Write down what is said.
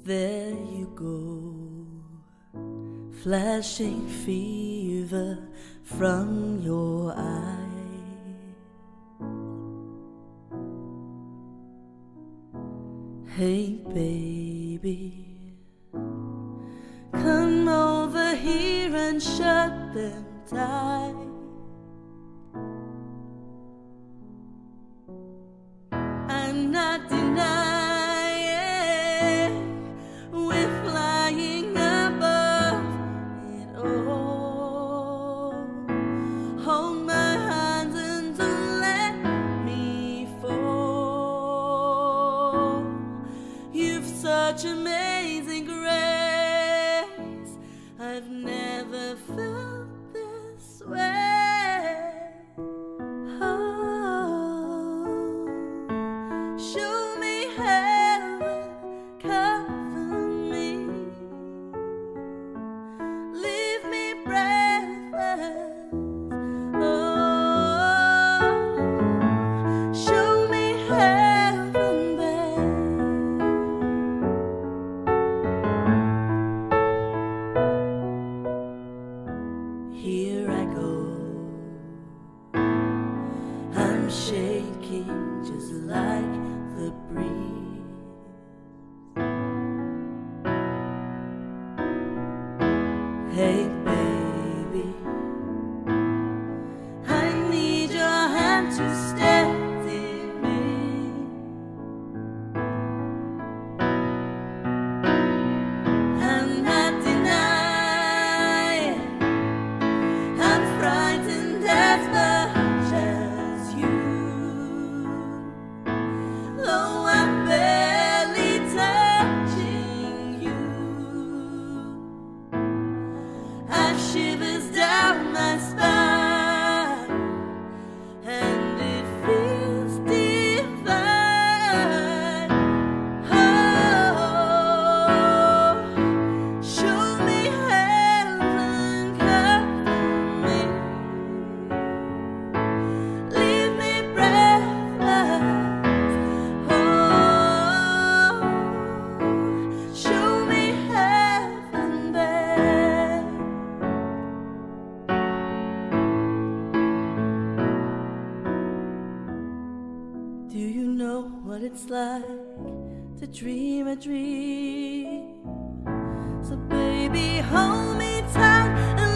There you go, flashing fever from your eye. Hey baby, come over here and shut them tight. I'm not denying we're flying above it all. Hold my hands and don't let me fall. You've such amazing grace, I've never felt this way. Show me heaven, cover me, leave me breathless. Oh, show me heaven, babe. Here I go, I'm shaking just like the breeze. Hey baby, I need your hand to steady me. I'm not denying I'm frightened as much as you. Though I'm barely touching you, I have shivers down my spine, and it feels divine. Oh, show me heaven, cover me, leave me breathless. Show me heaven, babe. Do you know what it's like to dream a dream? So baby, hold me tight.